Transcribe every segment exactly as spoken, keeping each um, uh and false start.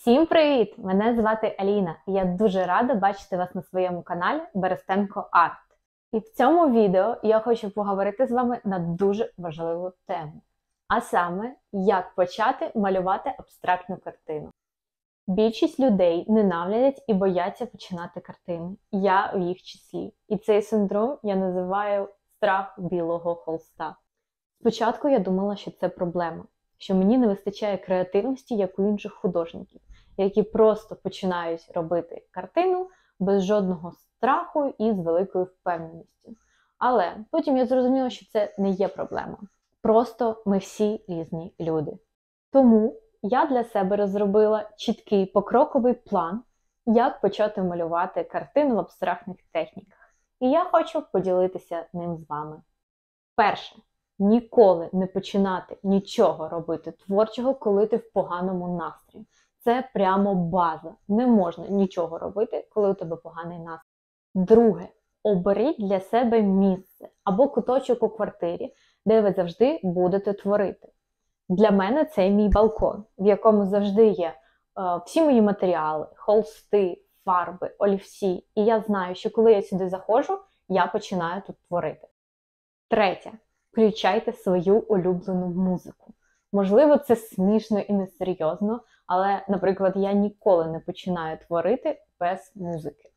Всім привіт! Мене звати Аліна і я дуже рада бачити вас на своєму каналі Берестенко Арт. І в цьому відео я хочу поговорити з вами на дуже важливу тему. А саме, як почати малювати абстрактну картину. Більшість людей ненавидять і бояться починати картини. Я в їх числі. І цей синдром я називаю страх білого холста. Спочатку я думала, що це проблема, що мені не вистачає креативності, як у інших художників, які просто починають робити картину без жодного страху і з великою впевненістю. Але потім я зрозуміла, що це не є проблема. Просто ми всі різні люди. Тому я для себе розробила чіткий покроковий план, як почати малювати картину в абстрактних техніках. І я хочу поділитися ним з вами. Перше. Ніколи не починати нічого робити творчого, коли ти в поганому настрої. Це прямо база. Не можна нічого робити, коли у тебе поганий настрій. Друге. Оберіть для себе місце або куточок у квартирі, де ви завжди будете творити. Для мене це мій балкон, в якому завжди є е, всі мої матеріали, холсти, фарби, олівці. І я знаю, що коли я сюди заходжу, я починаю тут творити. Третє. Включайте свою улюблену музику. Можливо, це смішно і несерйозно, але, наприклад, я ніколи не починаю творити без музики.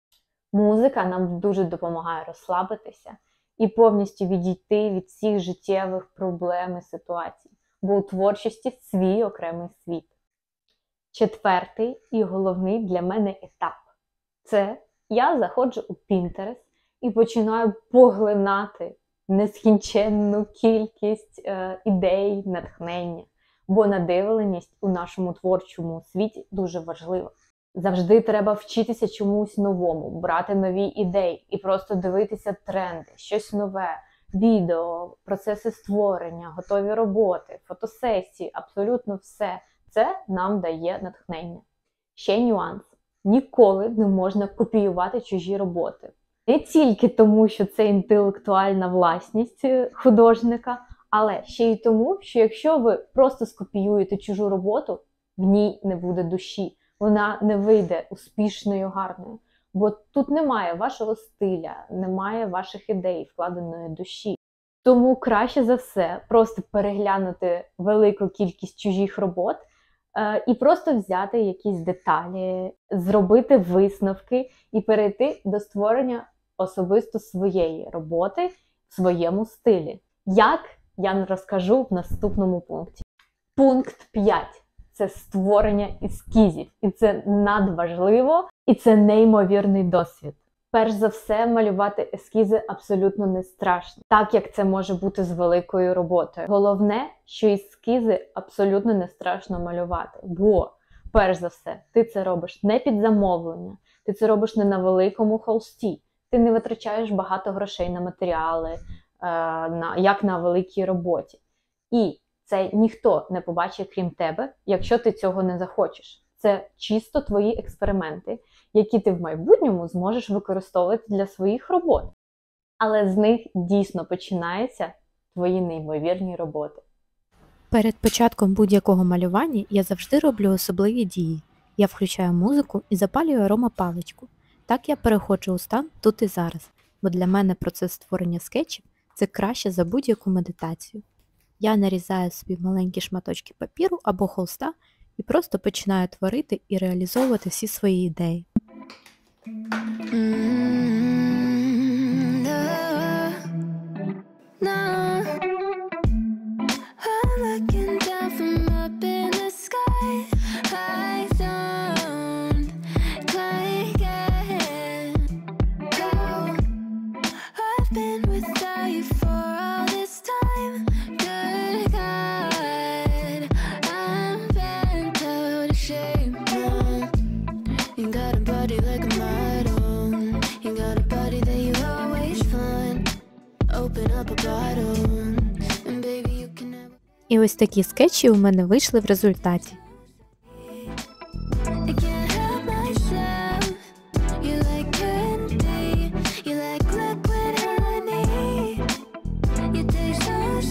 Музика нам дуже допомагає розслабитися і повністю відійти від всіх життєвих проблем і ситуацій, бо у творчості свій окремий світ. Четвертий і головний для мене етап – це я заходжу у Pinterest і починаю поглинати нескінченну кількість е, ідей, натхнення, бо надивленість у нашому творчому світі дуже важлива. Завжди треба вчитися чомусь новому, брати нові ідеї і просто дивитися тренди, щось нове, відео, процеси створення, готові роботи, фотосесії, абсолютно все. Це нам дає натхнення. Ще нюанс. Ніколи не можна копіювати чужі роботи. Не тільки тому, що це інтелектуальна власність художника, але ще й тому, що якщо ви просто скопіюєте чужу роботу, в ній не буде душі. Вона не вийде успішною, гарною. Бо тут немає вашого стиля, немає ваших ідей, вкладеної душі. Тому краще за все просто переглянути велику кількість чужих робот е, і просто взяти якісь деталі, зробити висновки і перейти до створення особисто своєї роботи в своєму стилі. Як? Я розкажу в наступному пункті. Пункт п'ять. Це створення ескізів. І це надважливо, і це неймовірний досвід. Перш за все, малювати ескізи абсолютно не страшно, так як це може бути з великою роботою. Головне, що ескізи абсолютно не страшно малювати, бо, перш за все, ти це робиш не під замовлення, ти це робиш не на великому холсті, ти не витрачаєш багато грошей на матеріали, е, на, як на великій роботі. І це ніхто не побачить, крім тебе, якщо ти цього не захочеш. Це чисто твої експерименти, які ти в майбутньому зможеш використовувати для своїх робот. Але з них дійсно починаються твої неймовірні роботи. Перед початком будь-якого малювання я завжди роблю особливі дії. Я включаю музику і запалюю аромапаличку. Так я переходжу у стан тут і зараз, бо для мене процес створення скетчів – це краще за будь-яку медитацію. Я нарізаю собі маленькі шматочки папіру або холста і просто починаю творити і реалізовувати всі свої ідеї. І ось такі скетчі у мене вийшли в результаті.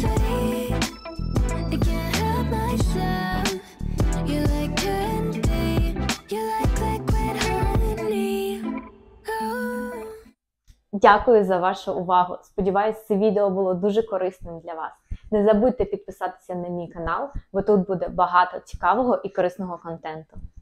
You like candy. Дякую за вашу увагу. Сподіваюсь, це відео було дуже корисним для вас. Не забудьте підписатися на мій канал, бо тут буде багато цікавого і корисного контенту.